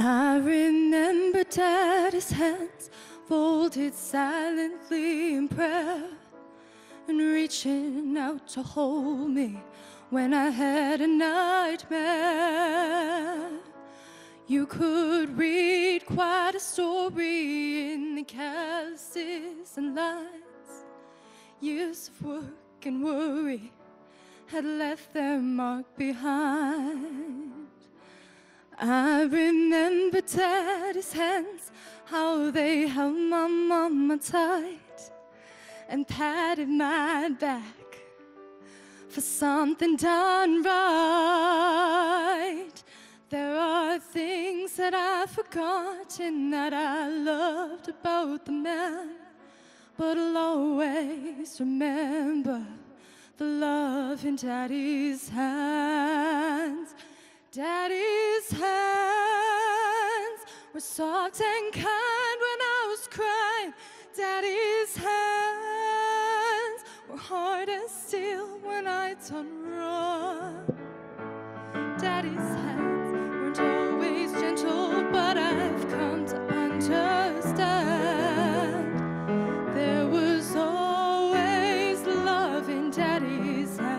I remember Daddy's hands folded silently in prayer, and reaching out to hold me when I had a nightmare. You could read quite a story in the calluses and lines. Years of work and worry had left their mark behind. I remember Daddy's hands, how they held my mama tight and patted my back for something done right. There are things that I've forgotten that I loved about the man, but I'll always remember the love in Daddy's hands. Daddy's hands were soft and kind when I was crying. Daddy's hands were hard as steel when I'd done wrong. Daddy's hands weren't always gentle, but I've come to understand there was always love in Daddy's hands.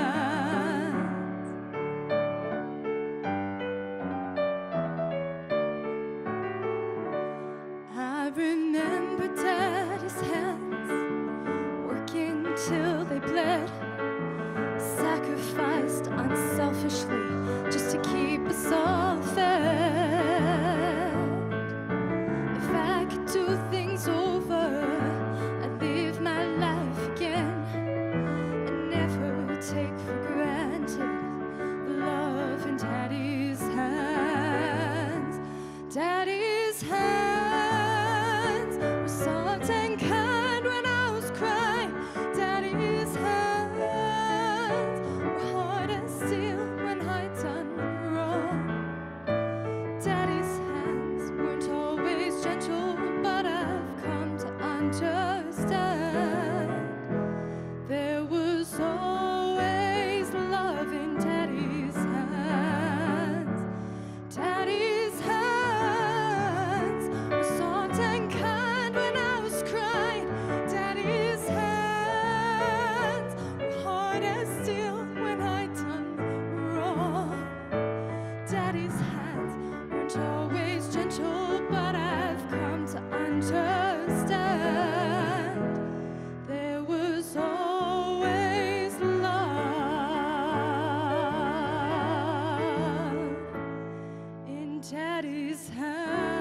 I remember Daddy's hands working till they bled, sacrificed unselfishly just to keep us all fed. If I could do things over, I'd live my life again and never take for granted the love in Daddy's hands. Daddy's hands were soft and kind when I was crying. Daddy's hands were hard as steel when I'd done wrong. Daddy's hands weren't always gentle, but I've come to understand there was always love in Daddy's hands. Daddy's hands were soft and kind when I was crying. Daddy's hands were hard as steel when I'd done wrong. Daddy's hands weren't always gentle, but I've come to understand there was always love in Daddy's hands.